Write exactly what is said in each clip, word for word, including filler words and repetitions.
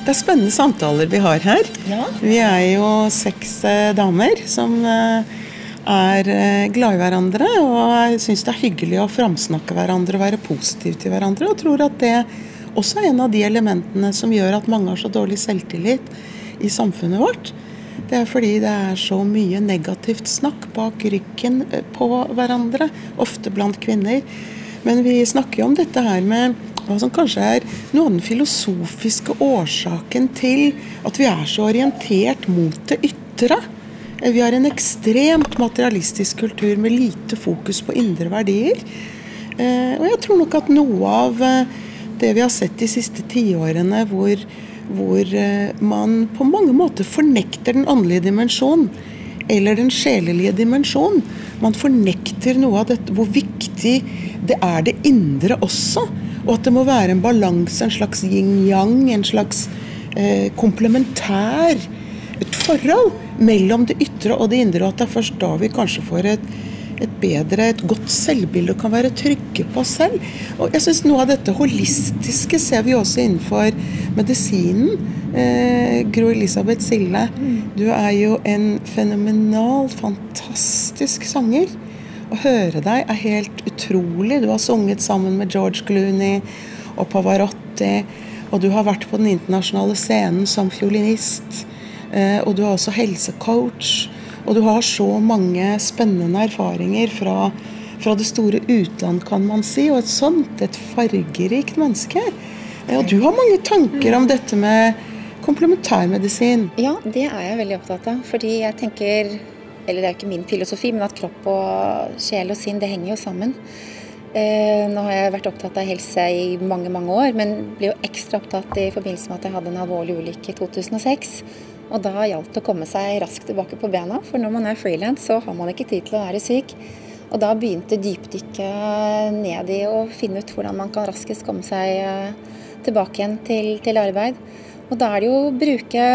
Det er spennende samtaler vi har her. Ja. Vi er jo seks eh, damer som eh, er eh, glad i hverandre, og jeg synes det er hyggelig å framsnakke hverandre og være positiv til hverandre, og tror at det også er en av de elementene som gjør at mange har så dårlig selvtillit i samfunnet vårt. Det er fordi det er så mye negativt snakk bak ryggen på hverandre, ofte blant kvinner. Men vi snakker jo om dette her med hva som kanskje er noe av den filosofiske årsaken til at vi er så orientert mot det ytre. Vi har en ekstremt materialistisk kultur med lite fokus på indre verdier. Og jeg tror nok at noe av det vi har sett de siste tiårene, hvor, hvor man på mange måter fornekter den åndelige dimensjonen, eller den sjelelige dimensjonen. Man fornekter noe av dette, hvor viktig det er det indre også. Og at det må være en balanse, en slags yin-yang, en slags eh, komplementær et forhold mellom det ytre og det indre, og at det er først da vi kanskje får et, et bedre, et godt selvbilde og kan være trygge på oss selv. Og jeg synes noe av dette holistiske ser vi også innenfor medisinen. Eh, Gro Elisabeth Sille, du er jo en fenomenal, fantastisk sanger. Å høre deg er helt utrolig. Du har sunget sammen med George Clooney og Pavarotti, og du har vært på den internasjonale scenen som fiolinist, og du er også helsecoach, og du har så mange spennende erfaringer fra, fra det store utland, kan man si, og et sånt, et fargerikt menneske. Og du har mange tanker om dette med komplementærmedisin. Ja, det er jeg veldig opptatt av, fordi jeg tenker, eller det er jo ikke min filosofi, men at kropp og sjel og sinn, det henger jo sammen. Eh, nå har jeg vært opptatt av helse i mange, mange år, men ble jo ekstra opptatt i forbindelse med at jeg hadde en alvorlig ulykke i to tusen og seks. Og da gjaldt det å komme seg raskt tilbake på bena, for når man er freelance så har man ikke tid til å være syk. Og da begynte dypdykket ned i å finne ut hvordan man kan raskest komme seg tilbake igjen til, til arbeid. Og da er det jo å bruke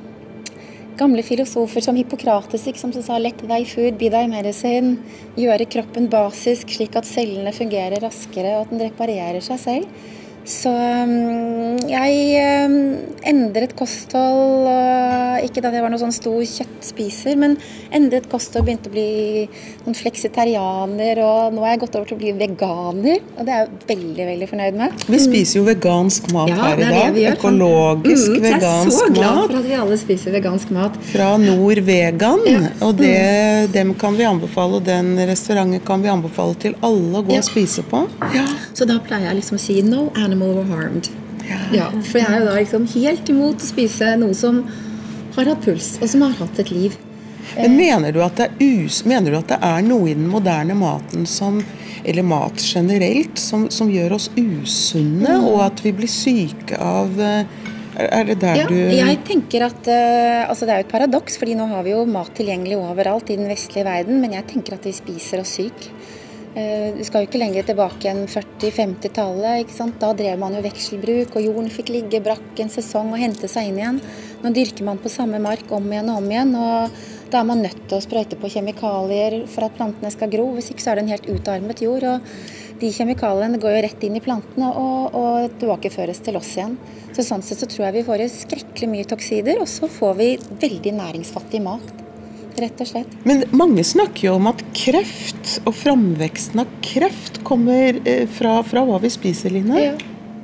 gamle filosofer som Hippokrates, som sa let thy food be thy medicine, gjøre kroppen basisk slik at cellene fungerer raskere og at den reparerer seg selv. Så um, jeg um, endret kosthold, uh, ikke da jeg var noen sånn stor kjøttspiser, men endret kosthold, begynte å bli noen fleksitarianer, og nå har jeg gått over til å bli veganer, og det er jeg veldig, veldig fornøyd med. Vi spiser jo vegansk mat ja, her i dag, det det økologisk mm, vegansk mat. Jeg er så glad for at vi alle spiser vegansk mat. Fra Nord Vegan, ja. og det, dem kan vi anbefale, og den restauranten kan vi anbefale til alle å gå ja. og spise på. Ja. Så da pleier jeg liksom å si no animal were harmed. Ja. ja, for jeg er jo da liksom helt imot å spise noe som har hatt puls, og som har hatt et liv. Men mener du at det er, us mener du at det er noe i den moderne maten som, eller mat generelt, som, som gjør oss usunne, mm. og at vi blir syke av... Er det der ja, du... jeg tenker at uh, altså det er jo et paradoks, fordi nå har vi jo mat tilgjengelig overalt i den vestlige verden, men jeg tenker at vi spiser oss syk. Du skal jo ikke lenger tilbake enn førti-femti-tallet, ikke sant? Da drev man jo vekselbruk, og jorden fikk ligge brakk en sesong og hente seg inn igjen. Nå dyrker man på samme mark om igjen og om igjen, og da er man nødt til å sprøyte på kjemikalier for at plantene skal gro. Hvis ikke så er det en helt utarmet jord, og de kjemikaliene går jo rett inn i plantene og, og tilbakeføres til oss igjen. Så sånn sett så tror jeg vi får skrekkelig mye toksider, og så får vi veldig næringsfattig mat. Rett og slett. Men mange snakker jo om at kreft og framveksten av kreft kommer fra, fra hva vi spiser, Line. Ja.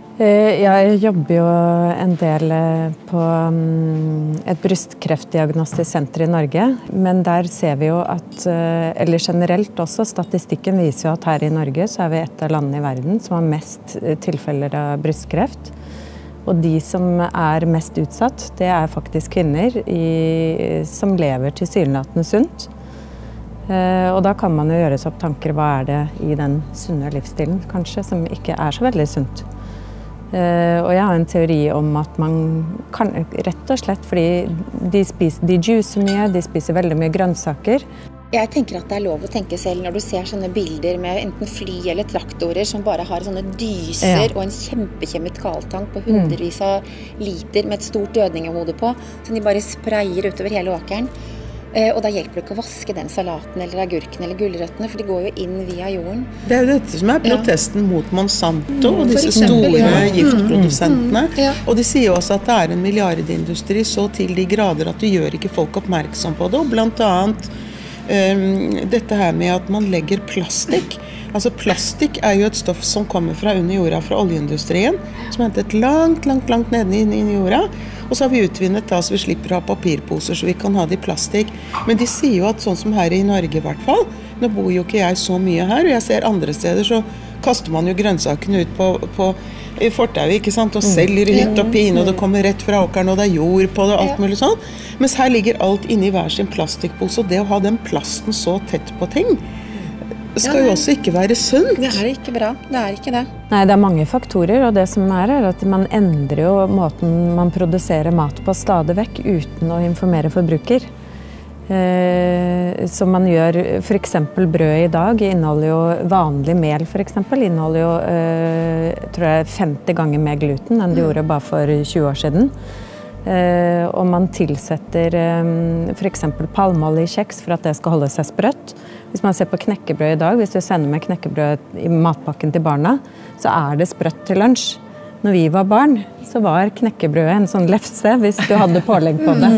Jeg jobber jo en del på et brystkreftdiagnostisk senter i Norge, men der ser vi jo at, eller generelt også, statistikken viser jo at her i Norge så er vi et av landene i verden som har mest tilfeller av brystkreft. Og de som er mest utsatt, det er faktisk kvinner i, som lever tilsynelatende sunt. Eh, og da kan man jo gjøre seg opp tanker, hva er det i den sunne livsstilen, kanskje, som ikke er så veldig sunt. Eh, og jeg har en teori om at man kan, rett og slett, fordi de, spiser, de juicer mye, de spiser veldig mye grønnsaker. Jeg tenker at det er lov å tenke selv når du ser sånne bilder med enten fly eller traktorer som bare har sånne dyser ja. og en kjempekjemikaltank på hundrevis av liter med et stort dødningehode på, som de bare sprayer utover hele åkeren. Eh, og da hjelper det ikke å vaske den salaten eller agurken eller gulrøttene, for de går jo inn via jorden. Det er jo dette som er protesten ja. mot Monsanto og disse eksempel, store ja. giftprodusentene. Mm, mm, ja. Og de sier jo også at det er en milliardindustri så til de grader at du gjør ikke folk oppmerksom på det. Og blant annet um, dette her med at man legger plastikk. Altså plastikk er jo et stoff som kommer fra under jorda, fra oljeindustrien, som er hentet langt, langt, langt nede inn i jorda. Og så har vi utvinnet da, så vi slipper å ha papirposer, så vi kan ha det i plastikk. Men de sier jo at sånn som her i Norge i hvert fall, nå bor jo ikke jeg så mye her, og jeg ser andre steder, så kaster man jo grønnsakene ut på, på i fortauet, ikke sant, og selger i hytt og pine, og det kommer rett fra åkeren, og det er jord på det, og alt mulig sånn. Mens her ligger alt inne i hver sin plastikkpose, og det å ha den plasten så tett på ting, det skal jo også ikke være sunt. Det er ikke bra, det er ikke det. Nei, det er mange faktorer, og det som er er at man endrer jo måten man produserer mat på stadig vekk uten å informere forbruker. Eh, som man gjør, for eksempel brød i dag inneholder jo vanlig mel for eksempel, inneholder jo eh, tror jeg femti ganger mer gluten enn det gjorde bare for tjue år siden. Eh, og man tilsetter eh, for eksempel palmeolje i kjeks for at det skal holde seg sprøtt. Hvis man ser på knekkebrød i dag, hvis du sender med knekkebrød i matpakken til barna, så er det sprøtt til lunsj. Når vi var barn, så var knekkebrødet en sånn lefse hvis du hadde pålegg på det.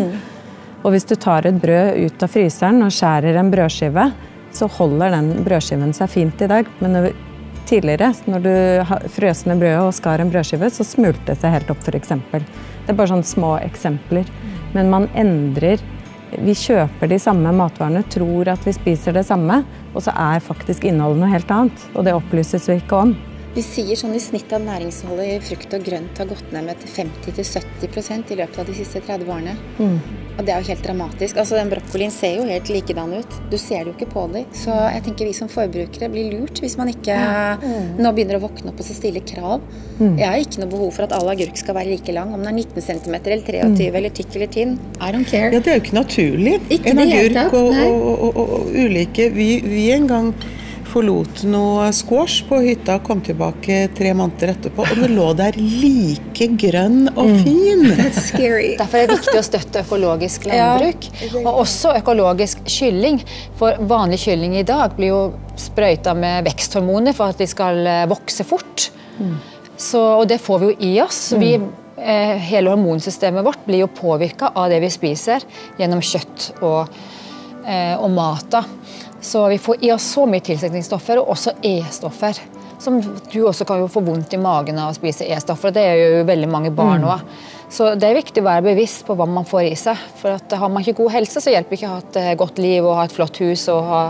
Og hvis du tar et brød ut av fryseren og skjærer en brødskive, så holder den brødskiven seg fint i dag. Men når, tidligere, når du frøs ned brødet og skar en brødskive, så smulte det seg helt opp for eksempel. Det er bare sånne små eksempler. Men man endrer. Vi kjøper de samme matvarene, tror at vi spiser det samme, og så er faktisk innholdet noe helt annet, og det opplyses vi ikke om. Vi sier sånn i snitt at næringsholdet i frukt og grønt har gått ned med femti til sytti prosent i løpet av de siste tretti årene. Mm. Og det er jo helt dramatisk. Altså den brokkolien ser jo helt likedan ut. Du ser det jo ikke på dem. Så jeg tenker vi som forbrukere blir lurt hvis man ikke mm. nå begynner å våkne opp og stille krav. Mm. Jeg har ikke noe behov for at all agurk skal være like lang, om den er nitten centimeter eller treogtyve mm. eller tykk eller tynn. I don't care. Ja, det er jo ikke naturlig. Ikke en det agurk og, og, og, og, og ulike. Vi, vi en gang forlot noe squash på hytta og kom tilbake tre måneder etterpå, og det lå der like grønn og fin. That's scary. Derfor er det viktig å støtte økologisk landbruk, ja. Og også økologisk kylling. For vanlig kylling i dag blir jo sprøyta med veksthormoner for at de skal vokse fort. Mm. Så, og det får vi jo i oss. Vi, eh, hele hormonsystemet vårt blir jo påvirket av det vi spiser gjennom kjøtt og, eh, og mat. Så vi får i oss så mye tilsetningsstoffer, og også E-stoffer. Som du også kan jo få vondt i magen av å spise E-stoffer, og det er jo veldig mange barn også. Mm. Så det er viktig å være bevisst på hva man får i seg. For at har man ikke god helse, så hjelper ikke å ha et godt liv og ha et flott hus og ha...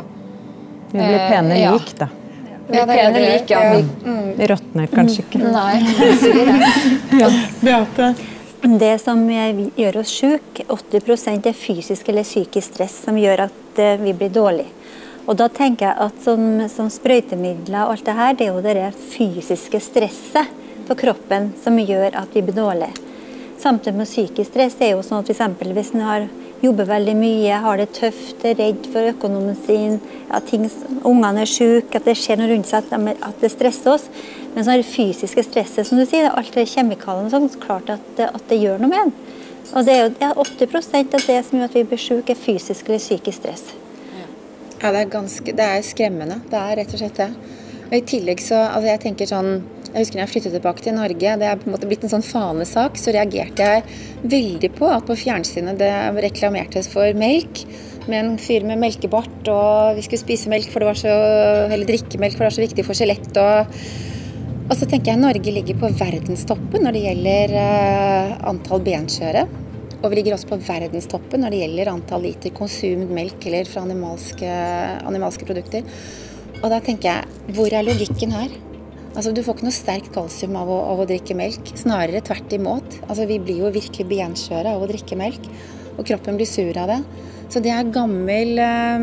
Vi blir pene eh, lik, da. Vi blir pene lik, ja. Vi mm. råtner kanskje ikke. Nei, det sier det. Ja, Beate. Det som gjør oss syk, åtti prosent er fysisk eller psykisk stress som gjør at vi blir dårlige. Og da tenker jeg at som, som sprøytemidler og alt det her, det er jo det fysiske stresset for kroppen som gjør at vi blir dårlige. Samtidig med psykisk stress er jo sånn at for eksempel hvis man har jobber veldig mye, har det tøft, er redd for økonomien sin, at ting, ungene er syke, at det skjer noe rundt seg, at det stresser oss. Men så er det fysiske stresset, som du sier, alt det kjemikalene, så er det klart at det, at det gjør noe med en. Og det er jo det er åtti prosent av det som gjør at vi blir syke, er fysisk eller psykisk stress. Ja, det er ganske, det er skremmende. Det er rett og slett det. Og i tillegg så, altså jeg tenker sånn, jeg husker når jeg flyttet tilbake til Norge, det er på en måte blitt en sånn fanesak, så reagerte jeg veldig på at på fjernsynet det reklamertes for melk, med en fyr med melkebart, og vi skulle spise melk for det var så, eller drikke melk for det var så viktig for skjelett, og, og så tenker jeg Norge ligger på verdenstoppen når det gjelder uh, antall benskjøre. Og vi ligger også på verdenstoppen når det gjelder antall liter konsumt melk eller fra animalske, animalske produkter. Og da tenker jeg, hvor er logikken her? Altså, du får ikke noe sterkt kalsium av å, av å drikke melk, snarere tvert imot. Altså, vi blir jo virkelig benskjøre av å drikke melk, og kroppen blir sur av det. Så det er, gammel,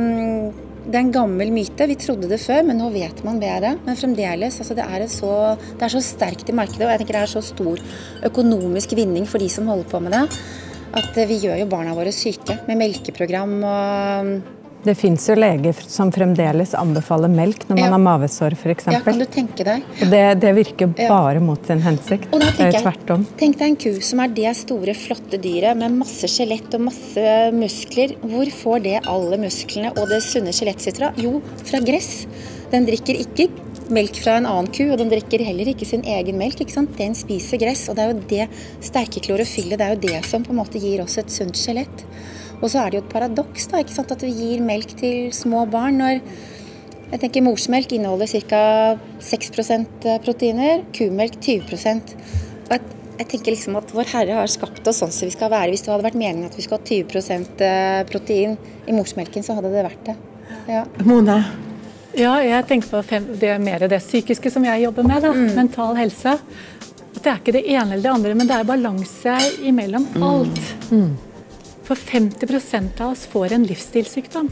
det er en gammel myte. Vi trodde det før, men nå vet man bedre. Men fremdeles, altså, det, er så, det er så sterkt i markedet, og jeg tenker det er så stor økonomisk vinning for de som holder på med det, at vi gjør jo barna våre syke med melkeprogram og Det finnes jo leger som fremdeles anbefaler melk når man Ja. har mavesår, for Ja, eksempel. kan du tenke deg? Og det, det virker Ja. bare mot sin hensikt. Og da Det er tenker jo tvert om. jeg, tenk deg en ku som er det store, flotte dyret med masse skjelett og masse muskler. Hvor får det alle musklene og det sunne skjelettet sitt fra? Jo, fra gress. Den drikker ikke melk fra en annen ku, og den drikker heller ikke sin egen melk, ikke sant? Den spiser gress, og det er jo det sterke klorofyllet, det er jo det som på en måte gir oss et sunt skjelett. Og så er det jo et paradoks da, ikke sant, at vi gir melk til små barn når jeg tenker morsmelk inneholder ca. seks prosent proteiner, kumelk tyve prosent. Og jeg, jeg tenker liksom at vår Herre har skapt oss sånn som vi skal være. Hvis det hadde vært meningen at vi skulle ha tyve prosent protein i morsmelken, så hadde det vært det. Ja. Mona? Ja, jeg tenker på fem, det er mer det psykiske som jeg jobber med, da. Mm. Mental helse. At det er ikke det ene eller det andre, men det er balanse imellom alt. Mm. For femti prosent av oss får en livsstilssykdom.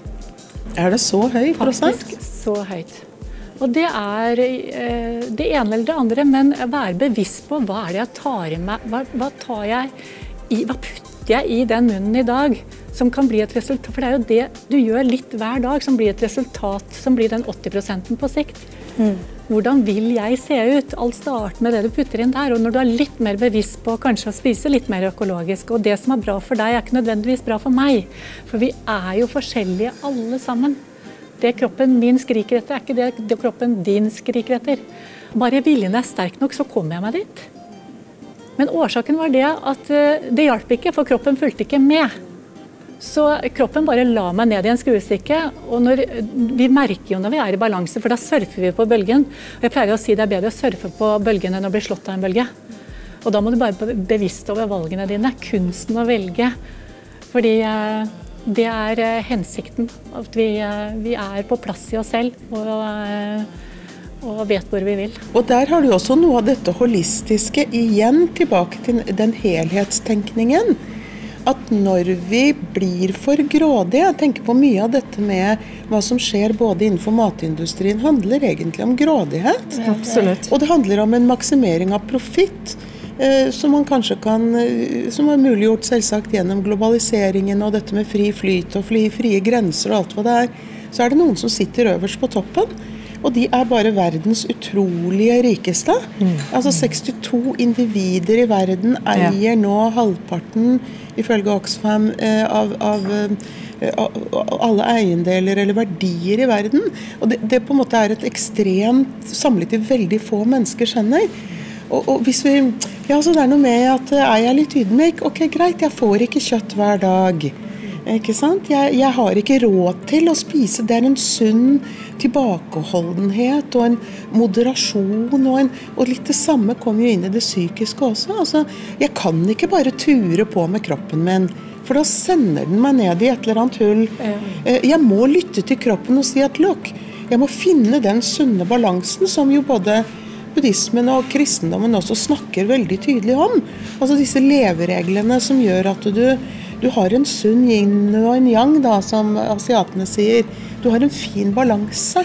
Er det så høy prosent? Faktisk så høyt. Og det er eh, det ene eller det andre, men være bevisst på hva er det jeg tar i meg, hva, hva tar jeg i, hva putter jeg i den munnen i dag, som kan bli et resultat, for det er jo det du gjør litt hver dag, som blir et resultat, som blir den åtti prosenten på sikt. Mm. Hvordan vil jeg se ut? Alt starter med det du putter inn der, og når du er litt mer bevisst på kanskje å spise litt mer økologisk, og det som er bra for deg er ikke nødvendigvis bra for meg, for vi er jo forskjellige alle sammen. Det kroppen min skriker etter er ikke det, det kroppen din skriker etter. Bare viljen er sterk nok, så kommer jeg meg dit. Men årsaken var det at det hjalp ikke, for kroppen fulgte ikke med. Så kroppen bare la meg ned i en skuestykke, og når, vi merker jo når vi er i balanse, for da surfer vi på bølgen. Og jeg pleier å si det er bedre å surfe på bølgen enn å bli slått av en bølge. Og da må du bare være bevisst over valgene dine, kunsten å velge. Fordi eh, det er eh, hensikten, at vi, eh, vi er på plass i oss selv og, eh, og vet hvor vi vil. Og der har du også noe av dette holistiske, igjen tilbake til den helhetstenkningen. At når vi blir for grådige, jeg tenker på mye av dette med hva som skjer både innenfor matindustrien, handler egentlig om grådighet. Ja, absolutt. Og det handler om en maksimering av profitt, eh, som man kanskje kan, som er muliggjort selvsagt gjennom globaliseringen og dette med fri flyt og fri, frie grenser og alt hva det er. Så er det noen som sitter øverst på toppen. Og de er bare verdens utrolige rikeste. Mm. Altså sekstito individer i verden eier ja. nå halvparten, ifølge Oxfam, eh, av, av, eh, av alle eiendeler eller verdier i verden. Og det, det på en måte er et ekstremt samlet i veldig få menneskers hender. Og, og hvis vi, ja, så det er noe med at er jeg litt ydmyk, ok, greit, jeg får ikke kjøtt hver dag. Ikke sant? Jeg, jeg har ikke råd til å spise. Det er en sunn tilbakeholdenhet og en moderasjon, og, en, og litt det samme kommer jo inn i det psykiske også. Altså, jeg kan ikke bare ture på med kroppen min, for da sender den meg ned i et eller annet hull. Jeg må lytte til kroppen og si at lokk, jeg må finne den sunne balansen som jo både buddhismen og kristendommen også snakker veldig tydelig om. Altså disse levereglene som gjør at du Du har en sunn yin og en yang, da, som asiatene sier. Du har en fin balanse.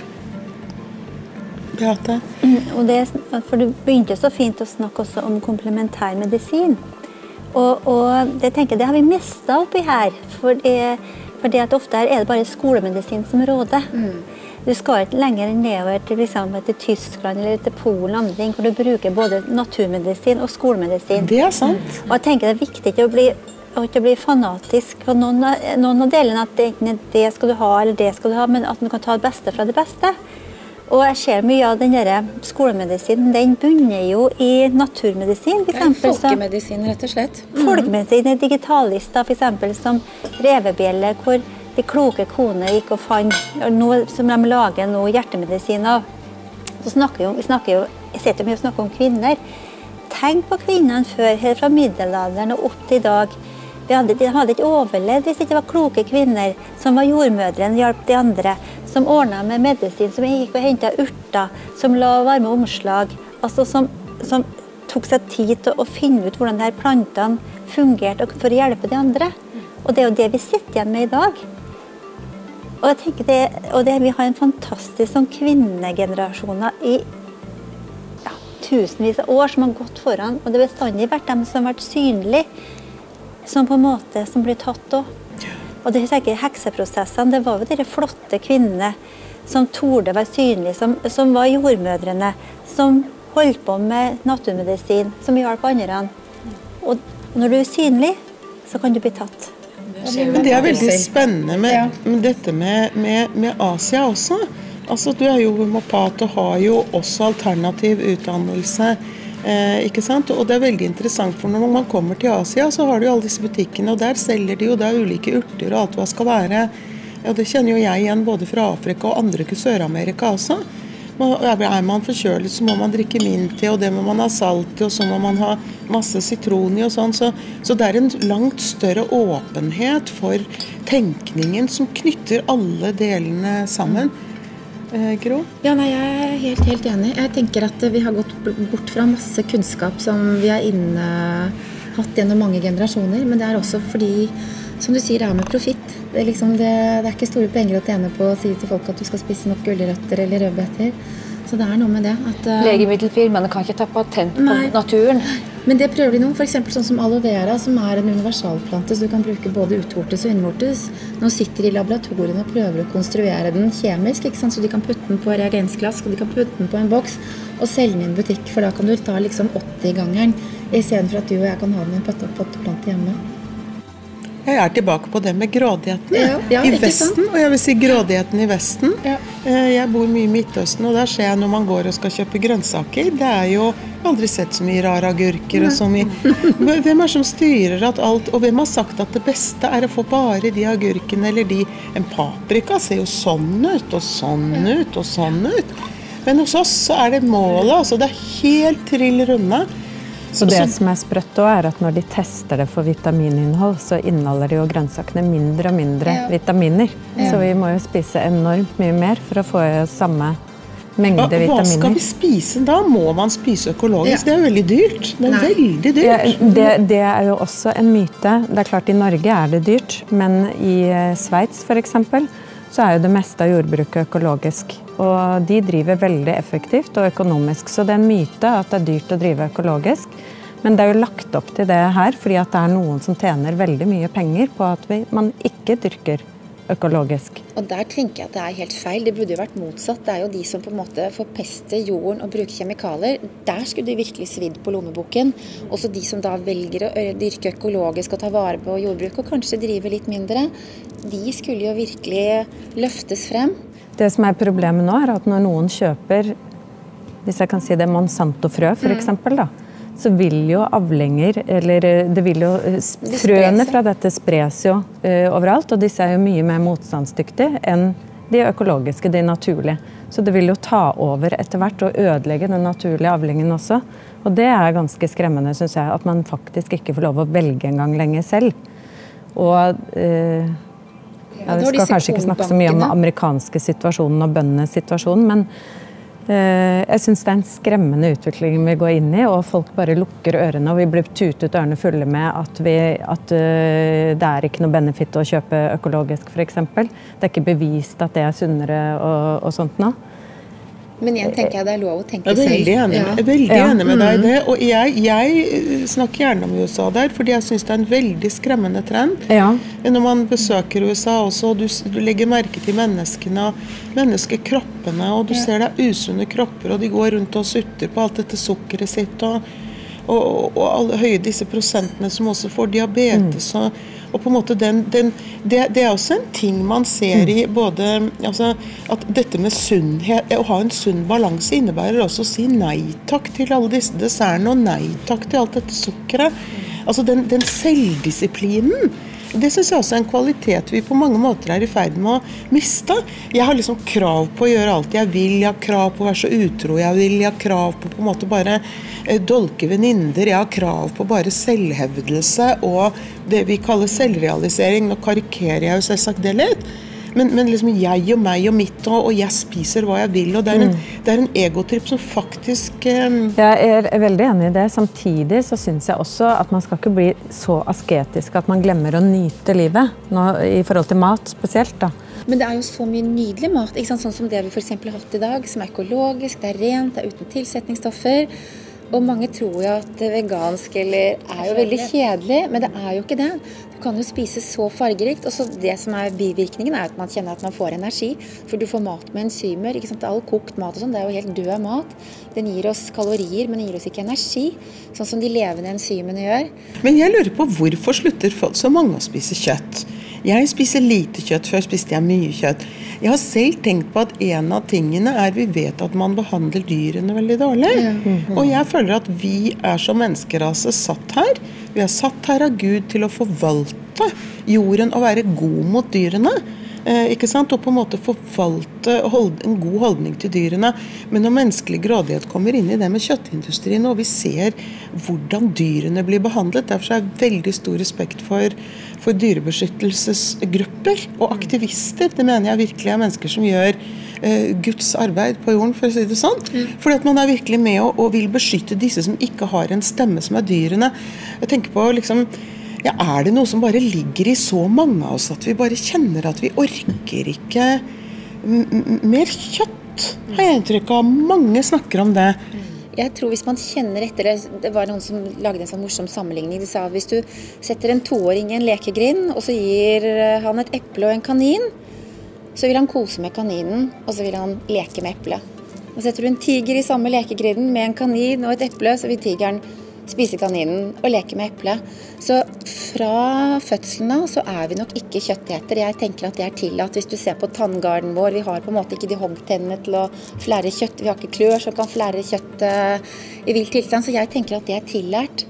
Beate? Mm, og det, for du begynte så fint å snakke også om komplementær medisin. Og, og det, tenker, det har vi mistet oppi her. For det, for det at ofte er det bare skolemedisin som råder. Mm. Du skal ikke lenger nedover til, liksom, til Tyskland eller til Polen, andre ting, hvor du bruker både naturmedisin og skolemedisin. Det er sant. Og jeg tenker det er viktig ikke å bli og ikke bli fanatisk på noen, noen av delene, at det, det skal du ha eller det skal du ha, men at du kan ta det beste fra det beste. Og jeg ser mye av den der skolemedisinen, den bunner jo i naturmedisin. For eksempel, folkemedisin, rett og slett. Mm. Folkemedisin, digitalister, for eksempel, som Revebjelle, hvor de kloke kone gikk og fant, noe som de lager noe hjertemedisin av. Så snakker jo, vi snakker jo, jeg sitter mye og snakker om kvinner. Tenk på kvinnene før, helt fra middelalderen og opp til i dag. De hadde, de hadde ikke overlevd hvis det ikke var kloke kvinner som var jordmødrene, hjalp de andre, som ordnet med medisin, som gikk og hentet urter, som la varme omslag, altså som, som tok seg tid til å finne ut hvordan disse plantene fungerte for å hjelpe de andre. Og det er jo det vi sitter igjen med i dag. Og jeg tenker det, og det, vi har en fantastisk sånn kvinnegenerasjoner i ja, tusenvis av år som har gått foran, og det har bestandig vært dem som har vært synlige, som på en måte som blir tatt også. Og det tenker jeg, hekseprosessene, det var jo de flotte kvinnene som torde være synlige, som, som var jordmødrene, som holdt på med naturmedisin, som hjalp andre. Og når du er synlig, så kan du bli tatt. Men det er veldig spennende med, med dette med, med, med Asia også. Altså, du er jo homopat og har jo også alternativ utdannelse, eh, ikke sant? Og det er veldig interessant, for når man kommer til Asia, så har du jo alle disse butikkene, og der selger de jo da ulike urter og alt hva skal være. Ja, det kjenner jo jeg igjen både fra Afrika og andre i Sør-Amerika også. Er man forkjølet, så må man drikke mint i, og det må man ha salt i, og så må man ha masse sitron i og sånn. Så, så det er en langt større åpenhet for tenkningen som knytter alle delene sammen. Eh, Gro? Ja, nei, jeg er helt, helt enig. Jeg tenker at vi har gått bort fra masse kunnskap som vi har innehatt gjennom mange generasjoner, men det er også fordi, som du sier, det er med profitt. Det er, liksom det, det er ikke store penger å tjene på å si til folk at du skal spise nok gulrøtter eller rødbeter. Så det er noe med det. At, uh, Legemiddelfirmaene kan ikke ta patent på nei. naturen. Men det prøver de nå, for eksempel sånn som aloe vera, som er en universalplante, så du kan bruke både utvortes og innvortes. Nå sitter de i laboratoriene og prøver å konstruere den kjemisk, ikke sant? Så de kan putte den på reagensglass, og de kan putte den på en boks og selge den i en butikk, for da kan du ta liksom åtti-gangeren, i stedet for at du og jeg kan ha den i en potteplante hjemme. Jeg er tilbake på det med grådigheten ja, ja, i Vesten, og jeg vil si grådigheten i Vesten. Ja. Jeg bor mye i Midtøsten, og der ser jeg når man går og skal kjøpe grønnsaker, det er jo aldri sett så mye rare agurker og så mye. Hvem er som styrer at alt, og hvem har sagt at det beste er å få bare de agurkene eller de, en paprika ser jo sånn ut, og sånn ut, og sånn ut. Men hos oss så er det målet, altså det er helt trill runde. Så det som er sprøtt også er at når de tester det for vitamininnhold, så inneholder de jo grønnsakene mindre og mindre ja. vitaminer. Ja. Så vi må jo spise enormt mye mer for å få samme mengde hva, vitaminer. Hva skal vi spise da? Må man spise økologisk? Ja. Det er jo veldig dyrt. Det er Nei. veldig dyrt. Ja, det, det er jo også en myte. Det er klart i Norge er det dyrt, men i Sveits for eksempel, så er jo det meste av jordbruket økologisk. Og de driver veldig effektivt og økonomisk, så det er en myte at det er dyrt å drive økologisk. Men det er jo lagt opp til det her, fordi at det er noen som tjener veldig mye penger på at vi, man ikke dyrker økologisk. Og der tenker jeg at det er helt feil. Det burde jo vært motsatt. Det er jo de som på en måte forpester jorden og bruker kjemikalier. Der skulle de virkelig svidd på lommeboken. Også de som da velger å dyrke økologisk og ta vare på jordbruk og kanskje drive litt mindre, de skulle jo virkelig løftes frem. Det som er problemet nå er at når noen kjøper, hvis jeg kan si det, Monsanto-frø for eksempel da, så vil jo avlinger, eller det vil jo, frøene fra dette spres jo uh, overalt, og disse er jo mye mer motstandsdyktige enn de økologiske, de naturlige. Så det vil jo ta over etter hvert og ødelegge den naturlige avlingen også. Og det er ganske skremmende, synes jeg, at man faktisk ikke får lov å velge en gang lenge selv. Og uh, ja, vi skal kanskje ikke snakke så mye om den amerikanske situasjonen og bøndenes situasjon, men jeg synes det er en skremmende utvikling vi går inn i, og folk bare lukker ørene, og vi blir tutet ørene fulle med at, vi, at det er ikke noe benefit å kjøpe økologisk, for eksempel. Det er ikke bevist at det er sunnere og, og sånt nå. Men igjen tenker jeg det er lov å tenke selv. Jeg er veldig enig, ja. veldig ja. enig med deg i det, og jeg, jeg snakker gjerne om U S A der, fordi jeg synes det er en veldig skremmende trend. Ja. Når man besøker U S A også, du, du legger merke til menneskene, menneskekroppene, og du ja. ser det er usunne kropper, og de går rundt og sutter på alt dette sukkeret sitt, og, og, og, og alle høye disse prosentene som også får diabetes, mm. og Og på en måte den, den, det, det er også en ting man ser i både, altså, at dette med sunnhet, å ha en sunn balanse innebærer også å si nei takk til alle disse dessertene, og nei takk til alt dette sukkeret. Altså den, den selvdisiplinen, det synes jeg også er en kvalitet vi på mange måter er i ferd med å miste. Jeg har liksom krav på å gjøre alt jeg vil, jeg har krav på å være så utro jeg vil, jeg har krav på på en måte bare eh, dolke venninner, jeg har krav på bare selvhevdelse og det vi kaller selvrealisering. Nå karikerer jeg jo selvsagt det litt, men, men liksom jeg og meg og mitt, og, og jeg spiser hva jeg vil, og det er en, mm. det er en egotripp som faktisk... Eh... Jeg er veldig enig i det. Samtidig så synes jeg også at man skal ikke bli så asketisk at man glemmer å nyte livet, nå, i forhold til mat spesielt da. Men det er jo så mye nydelig mat, ikke sant? Sånn som det vi for eksempel har hatt i dag, som er økologisk, det er rent, det er uten tilsetningsstoffer. Og mange tror jo at vegansk eller er jo veldig kjedelig, men det er jo ikke det. Du kan jo spise så fargerikt, og så det som er bivirkningen er at man kjenner at man får energi, for du får mat med enzymer, ikke sant? All kokt mat og sånn, det er jo helt død mat. Den gir oss kalorier, men den gir oss ikke energi, sånn som de levende enzymene gjør. Men jeg lurer på hvorfor slutter folk så mange å spise kjøtt? Jeg spiser lite kjøtt, før spiste jeg mye kjøtt. Jeg har selv tenkt på at en av tingene er vi vet at man behandler dyrene veldig dårlig. Mm-hmm. Og jeg føler at vi er som menneskerase satt her. Vi er satt her av Gud til å forvalte jorden og være god mot dyrene. Eh, ikke sant? Og på en måte forvalte hold, en god holdning til dyrene. Men når menneskelig grådighet kommer inn i det med kjøttindustrien, og vi ser hvordan dyrene blir behandlet, derfor er jeg veldig stor respekt for, for dyrebeskyttelsesgrupper og aktivister. Det mener jeg virkelig er mennesker som gjør eh, Guds arbeid på jorden, for å si det sånn. Mm. Fordi at man er virkelig med og, og vil beskytte disse som ikke har en stemme som er dyrene. Jeg tenker på liksom ja, er det noe som bare ligger i så mange av oss at vi bare kjenner at vi orker ikke m- mer kjøtt? Har jeg inntrykk av. Mange snakker om det. Jeg tror hvis man kjenner etter det, det var noen som lagde en sånn morsom sammenligning. De sa hvis du setter en toåring i en lekegrind, og så gir han et eple og en kanin, så vil han kose med kaninen, og så vil han leke med eplet. Og setter du en tiger i samme lekegrinden med en kanin og et eple, så vil tigeren spise kaninen og leke med eplet. Så fra fødselen av så er vi nok ikke kjøtteter. Jeg tenker at det er tillatt. Hvis du ser på tanngarden vår, vi har på en måte ikke de hoggtennene til å flære kjøtt. Vi har ikke klør som kan flære kjøtt i vill tilstand, så jeg tenker at det er tillært.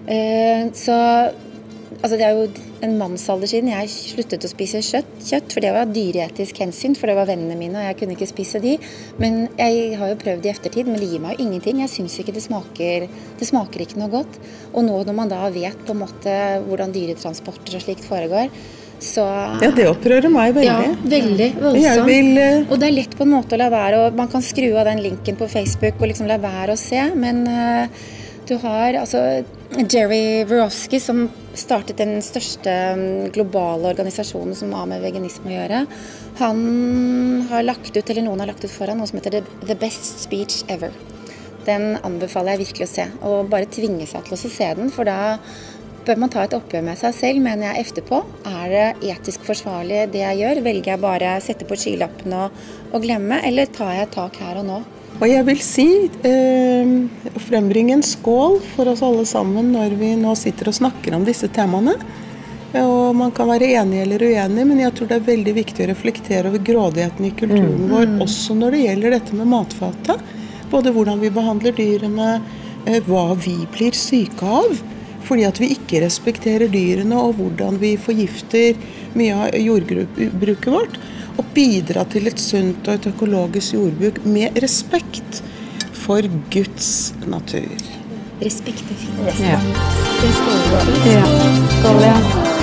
Så altså det er jo en mannsalder siden jeg sluttet å spise kjøtt, kjøtt, for det var dyreetisk hensyn, for det var vennene mine, og jeg kunne ikke spise de. Men jeg har jo prøvd i eftertid, men det gir meg jo ingenting. Jeg synes ikke det smaker, det smaker ikke noe godt. Og nå når man da vet på en måte hvordan dyretransporter og slikt foregår, så... Ja, det opprører meg veldig. Ja, veldig voldsomt. Vil, uh... Og det er lett på en måte å la være, og man kan skru av den linken på Facebook og liksom la være å se, men uh, du har altså Jerry Verosky som startet den største globale organisasjonen som har med veganisme å gjøre. Han har lagt ut, eller noen har lagt ut foran, noe som heter The Best Speech Ever. Den anbefaler jeg virkelig å se, og bare tvinge seg til å se den, for da bør man ta et oppgjør med seg selv, mener jeg efterpå. Er det etisk forsvarlig det jeg gjør? Velger jeg bare å sette på skylappen og, og glemme, eller tar jeg tak her og nå? Og jeg vil si, eh, frembringe en skål for oss alle sammen når vi nå sitter og snakker om disse temaene. Og man kan være enig eller uenig, men jeg tror det er veldig viktig å reflektere over grådigheten i kulturen vår, mm. også når det gjelder dette med matfatet. Både hvordan vi behandler dyrene, eh, hva vi blir syke av, fordi at vi ikke respekterer dyrene, og hvordan vi forgifter mye av jordbruket vårt. Og bidra til et sunt og et økologisk jordbruk med respekt for Guds natur. Respekt er fint. Ja. Det skal vi. Ja. Skål, ja.